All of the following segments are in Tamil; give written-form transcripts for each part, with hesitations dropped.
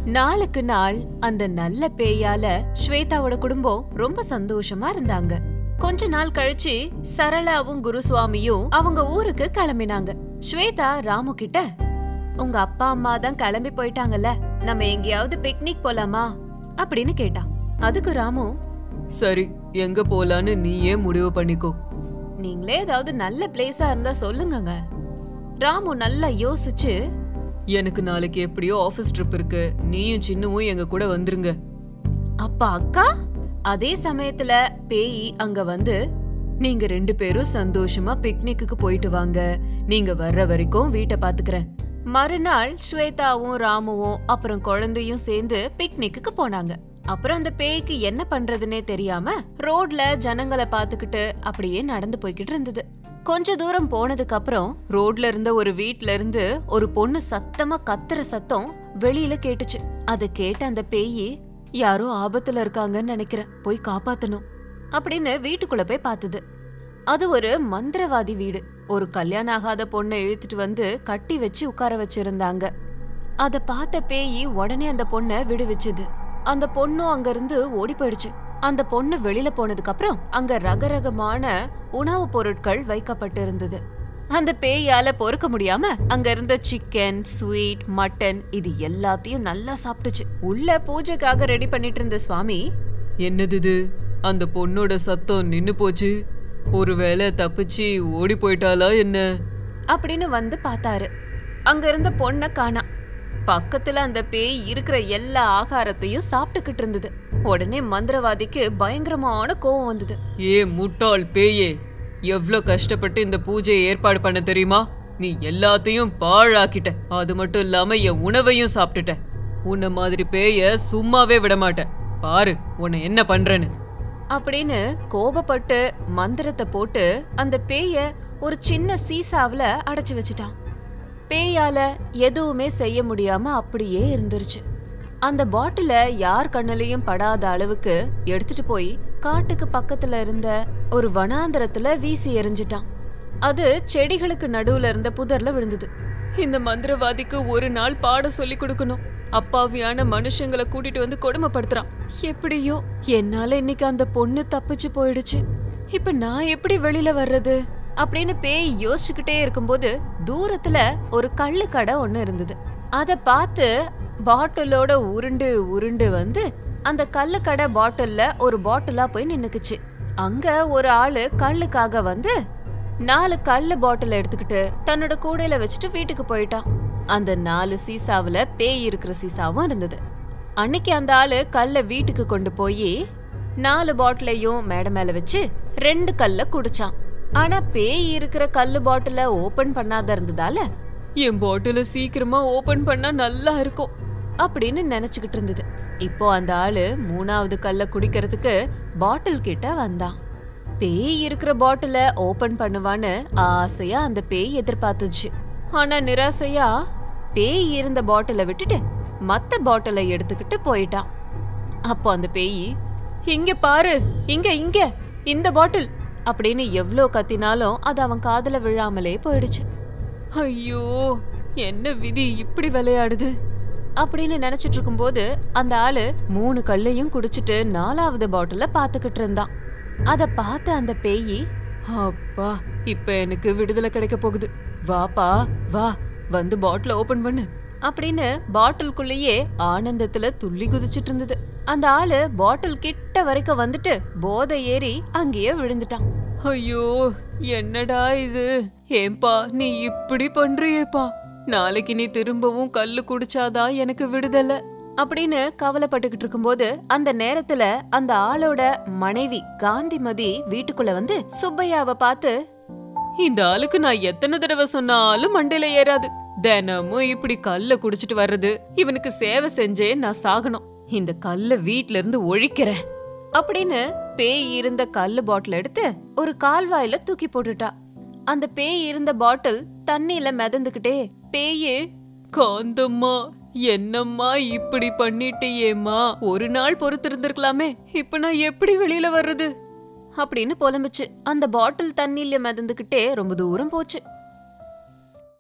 நாளுக்கு நாள் அந்த நல்ல பேயால ஸ்வேதாவோட குடும்பம் ரொம்ப சந்தோஷமா இருந்தாங்க. கொஞ்ச நாள் கழிச்சு சரளாவும் குருசுவாமியும் அவங்க ஊருக்கு கிளம்பினாங்க. ஸ்வேதா ராமு கிட்ட, உங்க அப்பா அம்மா தான் கிளம்பி போயிட்டாங்கல்ல, நம்ம எங்கேயாவது பிக்னிக் போலாமா அப்படின்னு கேட்டா. அதுக்கு ராமு, சரி, எங்க போலான்னு நீயே முடிவு பண்ணிக்கோ. நீங்களே ஏதாவது நல்ல பிளேஸா இருந்தா சொல்லுங்க. ராமு நல்லா யோசிச்சு, எனக்கு நாளைக்கு எப்படியோ ஆபீஸ் ட்ரிப் இருக்கு, நீயும் சின்னவும் எங்க கூட வந்துருங்க. அப்பா அக்கா? அதே சமயத்துல பேய் அங்க வந்து, நீங்க 2 பேரும் சந்தோஷமா பிக்னிக்கு போயிட்டு வாங்க, நீங்க வர்ற வரைக்கும் வீட்டை பாத்துக்கிறேன். மறுநாள் ஸ்வேதாவும் ராமுவும் அப்புறம் குழந்தையும் சேர்ந்து பிக்னிக்கு போனாங்க. அப்புறம் அந்த பேய்க்கு என்ன பண்றதுன்னே தெரியாம ரோட்ல ஜனங்களை பாத்துக்கிட்டு அப்படியே நடந்து போய்கிட்டு இருந்தது. கொஞ்ச தூரம் போனதுக்கு அப்புறம் ரோட்ல இருந்த ஒரு வீட்ல இருந்து ஒரு பொண்ணு சத்தமா கத்துற சத்தம் வெளியில கேட்டுச்சு. அதை கேட்ட அந்த பேயி, யாரோ ஆபத்துல இருக்காங்கன்னு நினைக்கிறேன், போய் காப்பாத்தணும் அப்படின்னு வீட்டுக்குள்ள போய் பார்த்தது. அது ஒரு மந்திரவாதி வீடு. ஒரு கல்யாணம் ஆகாத பொண்ணை இழுத்துட்டு வந்து கட்டி வச்சு உட்கார வச்சிருந்தாங்க. அத பார்த்த பேயி உடனே அந்த பொண்ணை விடுவிச்சுது. அந்த பொண்ணும் அங்க இருந்து ஓடி போயிடுச்சு. அந்த பொண்ணு வெளியில போனதுக்கு அப்புறம் அங்க ரகரகமான உணவுப் பொருட்கள் வைக்கப்பட்டு இருந்தது. அந்த பேயால பொறுக்க முடியாம அங்க இருந்த சிக்கன், ஸ்வீட், மட்டன் இது எல்லாத்தையும் நல்லா சாப்பிட்டுச்சு. உள்ள பூஜைக்காக ரெடி பண்ணிட்டு இருந்த சுவாமி, என்னது இது? அந்த பொண்ணோட சத்தம் நின்னு போச்சு, ஒருவேளை தப்பிச்சு ஓடி போயிட்டாளா என்ன அப்படின்னு வந்து பார்த்தாரு. அங்க இருந்த பொண்ணை காணா. பக்கத்துல அந்த பேய் இருக்கிற எல்லா ஆகாரத்தையும் சாப்பிட்டுக்கிட்டு இருந்தது. உடனே மந்திரவாதிக்கு பயங்கரமான கோவம் வந்தது. ஏ முட்டாள் பேயே, எவ்ளோ கஷ்டப்பட்டு இந்த பூஜையை ஏற்பாடு பண்ண தெரியுமா? நீ எல்லாத்தையும் பாழாக்கிட்ட, அது மட்டும் இல்லாம என் உணவையும் சாப்பிட்டுட்ட. உன்ன மாதிரி பேய சும்மாவே விடமாட்டேன், பாரு உன்னை என்ன பண்றேன்னு அப்படின்னு கோபப்பட்டு மந்திரத்தை போட்டு அந்த பேய ஒரு சின்ன சீசாவுல அடைச்சு வச்சுட்டான். பேயால எதுவுமே செய்ய முடியாம அப்படியே இருந்துருச்சு. அந்த பாட்டில யார் கண்ணுலயும் படாத அளவுக்கு எடுத்துட்டு போய் காட்டுக்கு பக்கத்துல இருந்த ஒரு வனாந்தரத்துல வீசி எறிஞ்சிட்டான். அது செடிகளுக்கு நடுவுல இருந்த புதர்ல விழுந்தது. இந்த மந்திரவாதிக்கு ஒரு நாள் பாடம் சொல்லி கொடுக்கணும். அப்பாவியான மனுஷங்களை கூட்டிட்டு வந்து கொடுமைப்படுத்துறான். எப்படியோ என்னால இன்னைக்கு அந்த பொண்ணு தப்பிச்சு போயிடுச்சு. இப்ப நான் எப்படி வெளியில வர்றது அப்படின்னு பேய் யோசிச்சுக்கிட்டே இருக்கும்போது தூரத்துல ஒரு கள்ளு கடை ஒண்ணு இருந்தது. அத பார்த்து பாட்டிலோட உருண்டு உருண்டு வந்து அந்த கள்ளு கடை பாட்டில்ல ஒரு பாட்டிலா போய் நின்னுக்குச்சு. அங்க ஒரு ஆளு கல்லுக்காக வந்து 4 கல்லு பாட்டில் எடுத்துக்கிட்டு தன்னோட கூடையில வச்சுட்டு வீட்டுக்கு போயிட்டான். அந்த 4 சீசாவுல பேய் இருக்கிற சீசாவும் இருந்தது. அன்னைக்கு அந்த ஆளு கல்ல வீட்டுக்கு கொண்டு போய் 4 பாட்டிலையும் மேடை மேல வச்சு 2 கல்ல குடிச்சான். ஆனா பேய் இருக்கிற கல்லு பாட்டில ஓபன் பண்ணாத இருந்ததால, என் பாட்டில சீக்கிரமா ஓபன் பண்ணா நல்லா இருக்கும் அப்படின்னு நினைச்சுக்கிட்டு இருந்தது. இப்போ அந்த ஆளு 3வது கல்ல குடிக்கிறதுக்கு பாட்டில் கிட்ட வந்தான். பேய் இருக்கிற பாட்டில ஓபன் பண்ணுவான்னு ஆசையா அந்த பேய் எதிர்பார்த்துச்சு. ஆனா நிராசையா பேய் இருந்த பாட்டில விட்டுட்டு மத்த பாட்டிலை எடுத்துக்கிட்டு போயிட்டான். அப்போ அந்த பேய், இங்க பாரு, இங்க இங்க இந்த பாட்டில் அப்படின்னு எவ்ளோ கத்தினாலும் அது அவன் காதுல விழாமலே போயிடுச்சு. ஐயோ, என்ன விதி இப்படி விளையாடுது அப்படின்னு நினைச்சிட்டு இருக்கும்போது அந்த ஆளு 3 கல்லையும் குடிச்சிட்டு 4வது பாட்டில பாத்துக்கிட்டு இருந்தான். அத பார்த்த அந்த பேய், அப்பா, இப்ப எனக்கு விடுதலை கிடைக்க போகுது, வாப்பா வா, வந்து பாட்டில ஓபன் பண்ணு அப்படின்னு பாட்டிலுக்குள்ளேயே ஆனந்தத்துல துள்ளி குதிச்சிட்டு இருந்தது. அந்த ஆளு பாட்டில் கிட்ட வரைக்கும் வந்துட்டு போதை ஏறி அங்கேயே விழுந்துட்டான். ஐயோ, என்னடா இது? ஏன்பா நீ இப்படி பண்றியேப்பா? நாளைக்கு நீ திரும்பவும் கல்லு குடிச்சாதான் எனக்கு விடுதலை அப்படின்னு கவலைப்பட்டுக்கிட்டு இருக்கும்போது அந்த நேரத்துல அந்த ஆளோட மனைவி காந்திமதி வீட்டுக்குள்ள வந்து சுப்பையாவை பார்த்து, இந்த ஆளுக்கு நான் எத்தனை தடவை சொன்னாலும் மண்டையில ஏறாது, தினமும் இப்படி கல்ல குடிச்சிட்டு வர்றது, இவனுக்கு சேவை செஞ்சே நான் சாகணும், இந்த கல்ல வீட்ல இருந்து ஒழிக்கிறேன் அப்படின்னு பேய் இருந்த கல்லு பாட்டில் எடுத்து ஒரு கால்வாயில தூக்கி போட்டுட்டா. அந்த பேய் இருந்த பாட்டில் தண்ணியில மிதந்துகிட்டே, பேயே, காந்தம்மா என்னம்மா இப்படி பண்ணிட்டியேம்மா, ஒரு நாள் பொறுத்திருந்திருக்கலாமே, இப்ப நான் எப்படி வெளியில வர்றது அப்படின்னு புலம்புச்சு. அந்த பாட்டில் தண்ணியில மிதந்துகிட்டே ரொம்ப தூரம் போச்சு.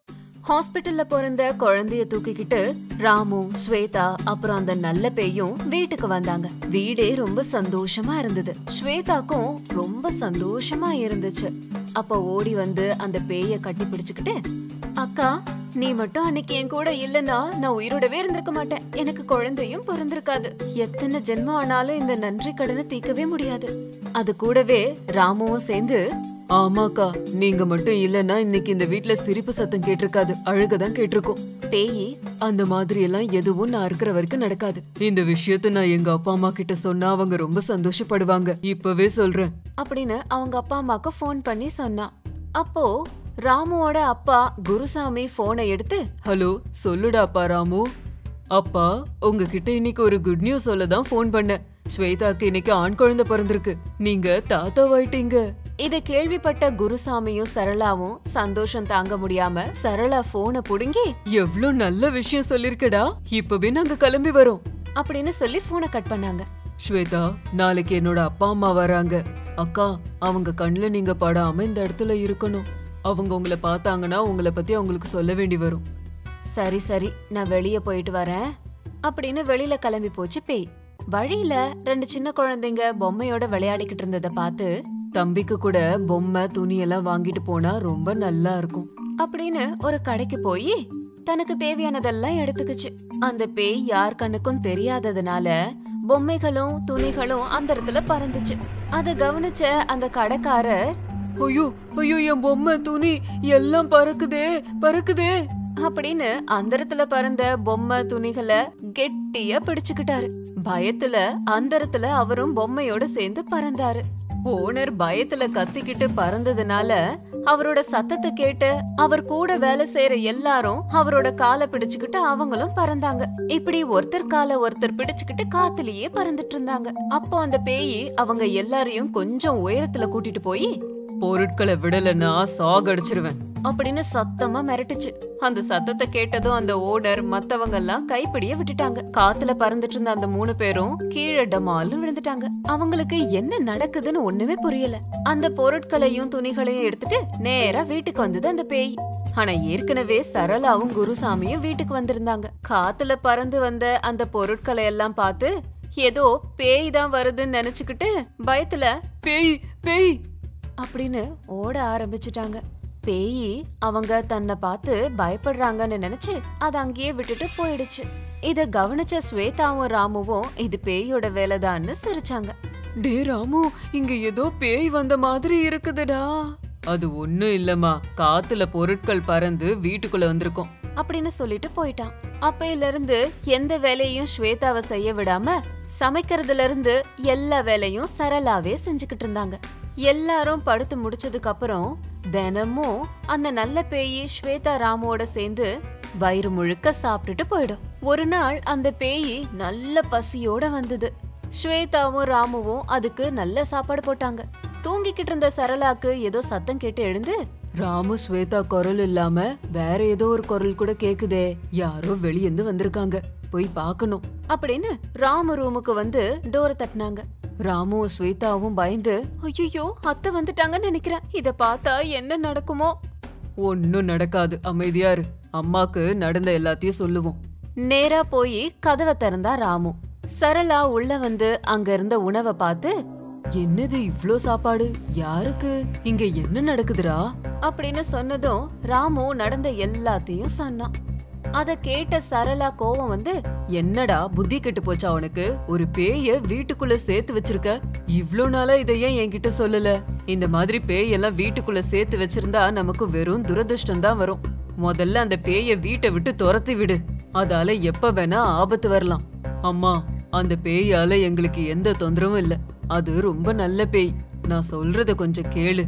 ஹாஸ்பிட்டல்ல பிறந்த குழந்தைய தூக்கிக்கிட்டு ராமு, ஸ்வேதா அப்புறம் அந்த நல்ல பேயும் வீட்டுக்கு வந்தாங்க. வீடே ரொம்ப சந்தோஷமா இருந்தது. ஸ்வேதாக்கும் ரொம்ப சந்தோஷமா இருந்துச்சு. அப்ப ஓடி வந்து அந்த பேய கட்டி பிடிச்சுக்கிட்டு, அக்கா நீ மட்டும் அன்னைக்கு என் கூட இல்லனா நான் உயிரோடவே இருந்திருக்க மாட்டேன். எனக்கு குழந்தையும் பிறந்திருக்காது. எத்தனை ஜென்மம் ஆனாலும் இந்த நன்றி கடனை தீர்க்கவே முடியாது. அது கூடவே ராமுவும் சேர்ந்து, ஆமாக்கா, நீங்க மட்டும் இல்லன்னா இன்னைக்கு இந்த வீட்ல சிரிப்பு சத்தம் கேட்டிருக்காது, அழுகதான் கேட்டிருக்கோம். பேயி, அந்த மாதிரி எல்லாம் எதுவும் நான் இருக்கிற வரைக்கும் நடக்காது. இந்த விஷயத்த நான் எங்க அப்பா அம்மா கிட்ட சொன்னா அவங்க ரொம்ப சந்தோஷப்படுவாங்க. இப்பவே சொல்றேன் அப்படின்னு அவங்க அப்பா அம்மாக்கு ஃபோன் பண்ணி சொன்னா. அப்போ ராமுவோட அப்பா குருசாமி போனை எடுத்து, ஹலோ, சொல்லுடாப்பா ராமு. அப்பா, உங்ககிட்ட இன்னைக்கு ஒரு குட் நியூஸ் சொல்லதான் ஃபோன் பண்ணேன். ஸ்வேதாக்கு இன்னைக்கு ஆண் குழந்தை பிறந்திருக்கு. நீங்க தாத்தாவாயிட்டீங்க. இத கேள்விப்பட்ட குருசாமியும் சரளாவும் சந்தோஷம் தாங்க முடியாம சரளா போனை புடுங்கி, எவ்ளோ நல்ல விஷயம் சொல்லிருக்கடா, இப்பவே நாங்க கிளம்பி வரோம் அப்படின்னு சொல்லி போனை கட் பண்ணாங்க. ஸ்வேதா, நாளைக்கு என்னோட அப்பா அம்மா வராங்க. அக்கா, அவங்க கண்ணுல நீங்க படாம இந்த இடத்துல இருக்கணும். அவங்க உங்களை பார்த்தாங்கன்னா உங்களை பத்தி அவங்களுக்கு சொல்ல வேண்டி வரும். சரி சரி, நான் வெளியே போயிட்டு வரேன் அப்படின்னு வெளியில கிளம்பி போச்சு பேய். வழியில 2 சின்ன குழந்தைங்க பொம்மையோட விளையாடிக்கிட்டு இருந்ததை பார்த்து, தம்பிக்கு கூட பொம்மை துணி எல்லாம் வாங்கிட்டு போனா ரொம்ப நல்லா இருக்கும் அப்படின்னு ஒரு கடைக்கு போய் தனக்கு தேவையானதெல்லாம் எடுத்துக்குச்சு. அந்த பேய் யார் கண்ணுக்கும் தெரியாததுனால பொம்மைகளும் துணிகளும் அந்த இடத்துல பறந்துச்சு. அத கவனிச்ச அந்த கடைக்காரர், ஐயோ ஐயோ, என் பொம்மை துணி எல்லாம் பறக்குதே பறக்குதே அப்படின்னு அந்த இடத்துல பறந்த பொம்மை துணிகளை கெட்டியா பிடிச்சுக்கிட்டாரு. பயத்துல அந்த இடத்துல அவரும் பொம்மையோட சேர்ந்து பறந்தாரு. ஓனர் பயத்துல கத்திக்கிட்டு பறந்ததுனால அவரோட சத்தத்தை கேட்டு அவர் கூட வேலை செய்யற எல்லாரும் அவரோட காலை பிடிச்சுக்கிட்டு அவங்களும் பறந்தாங்க. இப்படி ஒருத்தர் காலை ஒருத்தர் பிடிச்சுக்கிட்டு காத்துலயே பறந்துட்டு இருந்தாங்க. அப்போ அந்த பேயி அவங்க எல்லாரையும் கொஞ்சம் உயரத்துல கூட்டிட்டு போய், பொருட்களை விடலன்னா சாகடிச்சிருவேன் அப்படின்னு சத்தமா மிரட்டுச்சு. அந்த சத்தத்தை கேட்டதும் அந்த ஓனர் மத்தவங்க எல்லாம் கைப்பிடிய விட்டுட்டாங்க. காத்துல பறந்துட்டு இருந்த அந்த 3 பேரும் கீழே டமாலும் விழுந்துட்டாங்க. அவங்களுக்கு என்ன நடக்குதுன்னு ஒண்ணுமே புரியல. அந்த பொருட்களையும் துணிகளையும் எடுத்துட்டு நேரா வீட்டுக்கு வந்தது அந்த பேய். ஆனா ஏற்கனவே சரளாவும் குருசாமியும் வீட்டுக்கு வந்திருந்தாங்க. காத்துல பறந்து வந்த அந்த பொருட்களை எல்லாம் பார்த்து ஏதோ பேய் தான் வருதுன்னு நினைச்சுக்கிட்டு பயத்துல பேய் பேய் அப்படின்னு ஓட ஆரம்பிச்சுட்டாங்க. பேயி அவங்க தன்னை பார்த்து பயப்படுறாங்கன்னு நினைச்சு அத அங்கேயே விட்டுட்டு போயிடுச்சு. இத கவனிச்ச ஸ்வேதாவும் ராமுவும் இது பேயோட வேலைதான்னு சிரிச்சாங்க. டே ராமு, இங்க ஏதோ பேய் வந்த மாதிரி இருக்குதுடா. அது ஒண்ணும் இல்லம்மா, காத்துல பொருட்கள் பறந்து வீட்டுக்குள்ள வந்திருக்கோம் அப்படின்னு சொல்லிட்டு போயிட்டான். அப்பையில இருந்து எந்த வேலையும் ஸ்வேதாவை செய்ய விடாம சமைக்கிறதுல இருந்து எல்லா வேலையும் சரளாவே செஞ்சுக்கிட்டு இருந்தாங்க. எல்லாரும் படுத்து முடிச்சதுக்கு அப்புறம் தினமும் அந்த நல்ல பேயி ஸ்வேதா ராமுவோட சேர்ந்து வயிறு முழுக்க சாப்பிட்டுட்டு போயிடும். ஒரு நாள் அந்த பேயி நல்ல பசியோட வந்தது. ஸ்வேதாவும் ராமுவும் அதுக்கு நல்ல சாப்பாடு போட்டாங்க. தூங்கிக்கிட்டு இருந்த சரளாக்கு ஏதோ சத்தம் கேட்டு எழுந்து, ராமு, ஸ்வேதா குரல் இல்லாம வேற ஏதோ ஒரு குரல் கூட கேக்குதே, யாரோ வெளியேந்து வந்திருக்காங்க, போய் பாக்கணும் அப்படின்னு ராமு ரூமுக்கு வந்து டோரை தட்டினாங்க. ராமுவும் ஸ்வேதாவும் பயந்து, ஐயோ அத்தை வந்துட்டாங்கன்னு நினைக்கிறேன், இத பார்த்தா என்ன நடக்குமோ. ஒன்னும் நடக்காது, அமைதியா இரு, அம்மாக்கு நடந்த எல்லாத்தையும் சொல்லுவோம். நேரா போய் கதவை திறந்தா ராமு. சரளா உள்ள வந்து அங்க இருந்த உணவை பார்த்து, என்னது இவ்ளோ சாப்பாடு, யாருக்கு, இங்க என்ன நடக்குதுரா அப்படின்னு சொன்னதும் ராமு நடந்த எல்லாத்தையும் சொன்னான். அத கேட்ட சரளா கோவம் வந்து, என்னடா புத்தி கெட்டு போச்சா உனக்கு, ஒரு பேய வீட்டுக்குள்ள சேர்த்து வச்சிருக்க, இவ்ளோ நாளா இத ஏன் என்கிட்ட சொல்லல, இந்த மாதிரி பேயெல்லாம் வீட்டுக்குள்ள சேர்த்து வச்சிருந்தா நமக்கு வெறும் துரதிருஷ்டம் தான் வரும், முதல்ல அந்த பேய வீட்டை விட்டு துரத்தி விடு, அதால எப்ப வேணா ஆபத்து வரலாம். அம்மா, அந்த பேயால எங்களுக்கு எந்த தொந்தரவும் இல்ல, அது ரொம்ப நல்ல பேய், நான் சொல்றத கொஞ்சம் கேளு.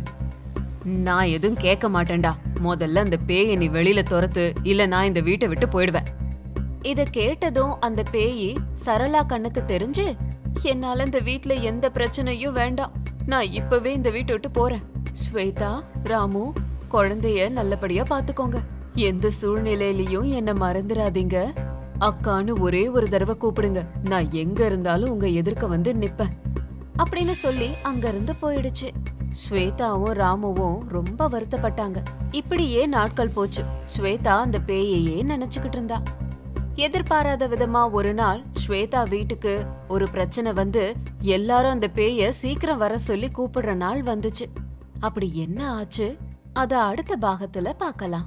நான் எதுவும் கேட்க மாட்டேன்டா, முதல்ல அந்த பேயை நீ வெளியில துரத்து, இல்ல நான் இந்த வீட்டை விட்டு போயிடுவேன். இத கேட்டதும் அந்த பேயி சரளா கண்ணுக்கு தெரிஞ்சு, என்னால இந்த வீட்ல எந்த பிரச்சனையும் வேண்டாம், நான் இப்பவே இந்த வீட்டை விட்டு போறேன். ஸ்வேதா, ராமு, குழந்தைய நல்லபடியா பாத்துக்கோங்க, எந்த சூழ்நிலையிலயும் என்ன மறந்துடாதீங்க, அக்கான்னு ஒரே ஒரு தடவை கூப்பிடுங்க, நான் எங்க இருந்தாலும் உங்க எதிர்க்க வந்து நிப்பேன் அப்படின்னு சொல்லி அங்க இருந்து போயிடுச்சு. ஸ்வேதாவும் ராமுவும் ரொம்ப வருத்தப்பட்டாங்க. இப்படியே நாட்கள் போச்சு. ஸ்வேதா அந்த பேயையே நினைச்சுக்கிட்டு இருந்தா. எதிர்பாராத விதமா ஒரு நாள் ஸ்வேதா வீட்டுக்கு ஒரு பிரச்சனை வந்து எல்லாரும் அந்த பேய சீக்கிரம் வர சொல்லி கூப்பிடுற நாள் வந்துச்சு. அப்படி என்ன ஆச்சு அத அடுத்த பாகத்துல பார்க்கலாம்.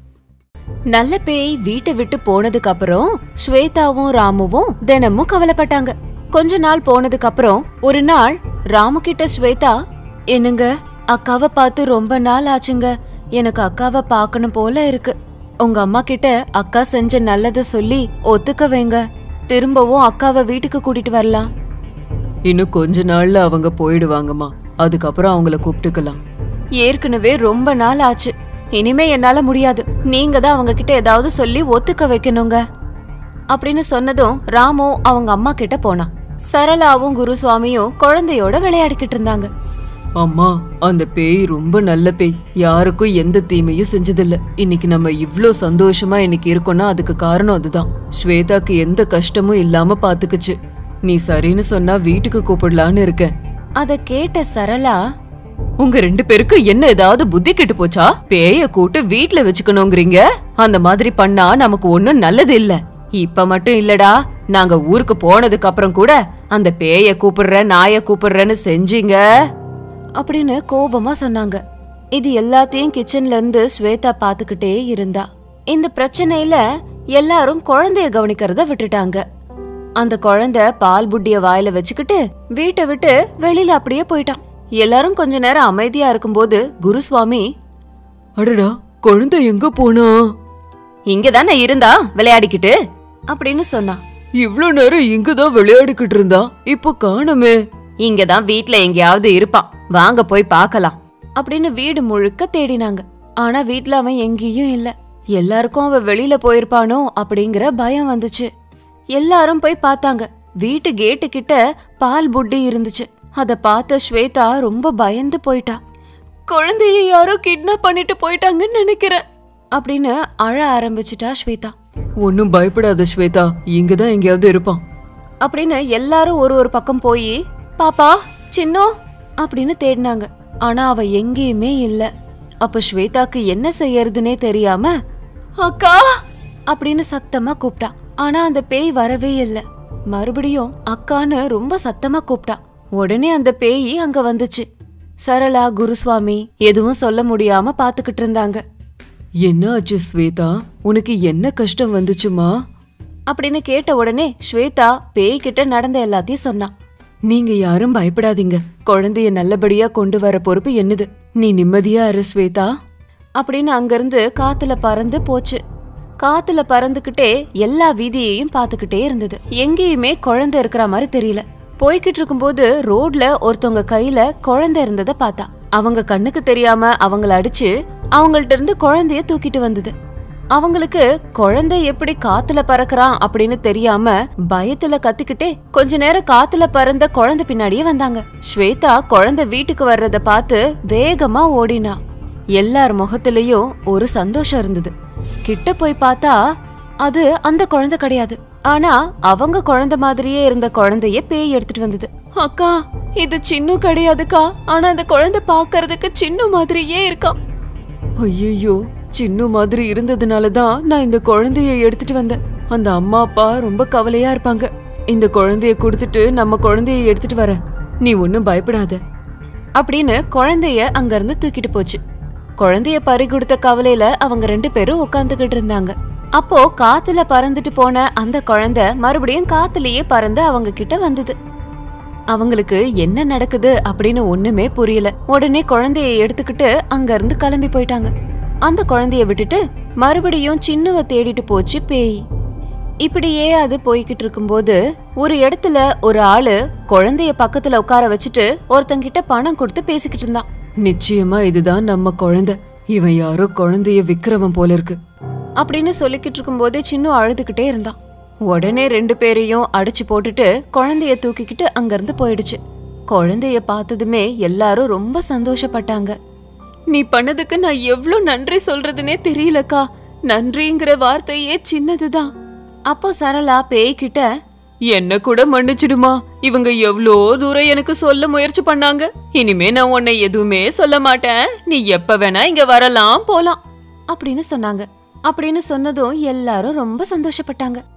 நல்ல பேய் வீட்டை விட்டு போனதுக்கு அப்புறம் ஸ்வேதாவும் ராமுவும் தினமும் கவலைப்பட்டாங்க. கொஞ்ச நாள் போனதுக்கு அப்புறம் ஒரு நாள் ராமு கிட்ட ஸ்வேதா, என்னங்க அக்காவை பார்த்து ரொம்ப நாள் ஆச்சுங்க, எனக்கு அக்காவை பார்க்கணும் போல இருக்கு. உங்க அம்மா கிட்ட அக்கா செஞ்ச நல்லத சொல்லி ஒத்துக்க வைங்க, திரும்பவும் அக்காவை வீட்டுக்கு கூட்டிட்டு வரலாம். இன்னும் கொஞ்ச நாள்ல அவங்க போயிடுவாங்கம்மா, அதுக்கப்புறம் அவங்கள கூப்பிட்டுக்கலாம். ஏற்கனவே ரொம்ப நாள் ஆச்சு, இனிமே என்னால முடியாது, நீங்க தான் அவங்க கிட்ட ஏதாவது சொல்லி ஒத்துக்க வைக்கணுங்க அப்படின்னு சொன்னதும் ராமு அவங்க அம்மா கிட்ட போனான். சரளாவும் குருசுவாமியும் குழந்தையோட விளையாடிக்கிட்டு இருந்தாங்க. அம்மா, அந்த பேய் ரொம்ப நல்ல பேய், யாருக்கும் எந்த தீமையும் செஞ்சதில்ல. இன்னைக்கு நம்ம இவ்ளோ சந்தோஷமா இன்னைக்கு இருக்கோம்னா அதுக்கு காரணம் அதுதான். ஸ்வேதாக்கு எந்த கஷ்டமும் இல்லாம பாத்துக்குச்சு. நீ சரின்னு சொன்னா வீட்டுக்கு கூப்பிடலான்னு இருக்கேன். அத கேட்ட சரளா, உங்க 2 பேருக்கு என்ன ஏதாவது புத்தி கெட்டு போச்சா? பேய கூட்டு வீட்ல வச்சுக்கணுங்கிறீங்க? அந்த மாதிரி பண்ணா நமக்கு ஒண்ணும் நல்லது இல்ல. இப்ப மட்டும் இல்லடா, நாங்க ஊருக்கு போனதுக்கு அப்புறம் கூட அந்த பேய கூப்பிடுற நாய கூப்பிடுறேன்னு செஞ்சீங்க அப்படின்னு கோபமா சொன்னாங்க. இது எல்லாத்தையும் கிச்சன்ல இருந்து ஸ்வேதா பாத்துக்கிட்டே இருந்தா. இந்த பிரச்சனையில எல்லாரும் குழந்தைய கவனிக்கிறத விட்டுட்டாங்க. அந்த குழந்தை பால் புட்டிய வாயில வச்சுக்கிட்டு வீட்டை விட்டு வெளியில அப்படியே போயிட்டான். எல்லாரும் கொஞ்ச நேரம் அமைதியா இருக்கும்போது குருசுவாமி, அடடா, குழந்தை எங்க போனா? இங்கதானே இருந்தா விளையாடிக்கிட்டு அப்படின்னு சொன்னா. இவ்ளோ நேரம் இங்கதான் விளையாடிக்கிட்டு இருந்தா, இப்ப காணுமே. இங்கதான் வீட்ல எங்கேயாவது இருப்பான், வாங்க போய் பார்க்கலாம் அப்படின்னு வீடு முழுக்க தேடினாங்க. ஆனா வீட்ல அவன் எங்கேயும் இல்ல. எல்லாருக்கும் அவன் வெளியில போயிருப்பானோ அப்படிங்கிற பயம் வந்துச்சு. எல்லாரும் போய் பார்த்தாங்க. வீட்டு கேட்டு கிட்ட பால் புட்டி இருந்துச்சு. அத பார்த்த ஸ்வேதா ரொம்ப பயந்து போயிட்டா. குழந்தைய யாரோ கிட்னாப் பண்ணிட்டு போயிட்டாங்கன்னு நினைக்கிறேன் அப்படின்னு அழ ஆரம்பிச்சுட்டா ஸ்வேதா. ஒன்னும் பயப்படாத ஸ்வேதா, இங்கதான் எங்கேயாவது இருப்பான் அப்படின்னு எல்லாரும் ஒரு பக்கம் போய் பாப்பா சின்னோ அப்படின்னு தேடினாங்க. ஆனா அவ எங்கேயுமே இல்ல. அப்ப ஸ்வேதாக்கு என்ன செய்யறதுன்னே தெரியாம அக்கா அப்படின்னு சத்தமா கூப்பிட்டா. ஆனா அந்த பேய் வரவே இல்ல. மறுபடியும் அக்கான்னு ரொம்ப சத்தமா கூப்பிட்டா. உடனே அந்த பேய் அங்க வந்துச்சு. சரளா குருசுவாமி எதுவும் சொல்ல முடியாம பாத்துக்கிட்டு இருந்தாங்க. என்ன ஆச்சு ஸ்வேதா, உனக்கு என்ன கஷ்டம் வந்துச்சுமா அப்படின்னு கேட்ட உடனே ஸ்வேதா பேய் கிட்ட நடந்த எல்லாத்தையும் சொன்னா. நீங்க யாரும் பயப்படாதீங்க, குழந்தைய நல்லபடியா கொண்டு வர பொறுப்பு என்னது. நீ நிம்மதியா இரு ஸ்வேதா அப்படின்னு அங்கிருந்து காத்துல பறந்து போச்சு. காத்துல பறந்துகிட்டே எல்லா வீதியையும் பாத்துக்கிட்டே இருந்தது. எங்கேயுமே குழந்தை இருக்கிற மாதிரி தெரியல. போய்கிட்டு இருக்கும்போது ரோட்ல ஒருத்தவங்க கையில குழந்தை இருந்தத பார்த்தா. அவங்க கண்ணுக்கு தெரியாம அவங்கள அடிச்சு அவங்கள்ட்ட இருந்து குழந்தைய தூக்கிட்டு வந்தது. அவங்களுக்கு குழந்தை எப்படி காத்துல பறக்குறான் அப்படின்னு தெரியாம பயத்துல கத்திக்கிட்டே கொஞ்ச நேரம் காத்துல பறந்த குழந்தை பின்னாடியே வந்தாங்க. ஸ்வேதா குழந்தை வீட்டுக்கு வர்றத பார்த்து வேகமா ஓடினா. எல்லார் முகத்திலயும் ஒரு சந்தோஷம் இருந்தது. கிட்ட போய் பார்த்தா அது அந்த குழந்தை கிடையாது. ஆனா அவங்க குழந்தை மாதிரியே இருந்த குழந்தைய பேய் எடுத்துட்டு வந்தது. அக்கா, இது சின்ன கிடையாதுக்கா, ஆனா அந்த குழந்தை பாக்குறதுக்கு சின்ன மாதிரியே இருக்கான். ஐயோ, சின்ன மாதிரி இருந்ததுனாலதான் நான் இந்த குழந்தைய எடுத்துட்டு வந்தேன். அந்த அம்மா அப்பா ரொம்ப கவலையா இருப்பாங்க. இந்த குழந்தைய கொடுத்துட்டு நம்ம குழந்தைய எடுத்துட்டு வரேன், நீ ஒன்னும் பயப்படாத அப்படின்னு குழந்தைய அங்க இருந்து தூக்கிட்டு போச்சு. குழந்தைய பறி கொடுத்த கவலையில அவங்க 2 பேரும் உட்காந்துக்கிட்டு இருந்தாங்க. அப்போ காத்துல பறந்துட்டு போன அந்த குழந்தை மறுபடியும் காத்துலயே பறந்து அவங்க கிட்ட வந்தது. அவங்களுக்கு என்ன நடக்குது அப்படின்னு ஒண்ணுமே புரியல. உடனே குழந்தைய எடுத்துக்கிட்டு அங்க இருந்து கிளம்பி போயிட்டாங்க. அந்த குழந்தைய விட்டுட்டு மறுபடியும் சின்னவ தேடிட்டு போச்சு பேய். இப்படியே அது போய்கிட்டு இருக்கும்போது ஒரு இடத்துல ஒரு ஆளு குழந்தைய பக்கத்துல உட்கார வச்சுட்டு ஒருத்தங்கிட்ட பணம் கொடுத்து பேசிக்கிட்டு இருந்தான். நிச்சயமா இதுதான் நம்ம குழந்தை, இவன் யாரோ குழந்தைய விக்கிறவன் போல இருக்கு அப்படின்னு சொல்லிக்கிட்டு இருக்கும்போது சின்ன அழுதுகிட்டே இருந்தான். உடனே 2 பேரையும் அடிச்சு போட்டுட்டு குழந்தைய தூக்கிக்கிட்டு அங்கிருந்து போயிடுச்சு. குழந்தைய பார்த்ததுமே எல்லாரும் ரொம்ப சந்தோஷப்பட்டாங்க. நீ பண்ணதுக்கு நான் எவ்வளவு நன்றி சொல்றதுன்னே தெரியலக்கா, நன்றிங்கிற வார்த்தையே சின்னதுதான். அப்போ சரளா பேய்கிட்ட, என்ன கூட மன்னிச்சிடுமா, இவங்க எவ்வளோ தூரம் எனக்கு சொல்ல முயற்சி பண்ணாங்க, இனிமே நான் உன்னை எதுவுமே சொல்ல மாட்டேன். நீ எப்ப வேணா இங்க வரலாம் போலாம் அப்படின்னு சொன்னாங்க. அப்படின்னு சொன்னதும் எல்லாரும் ரொம்ப சந்தோஷப்பட்டாங்க.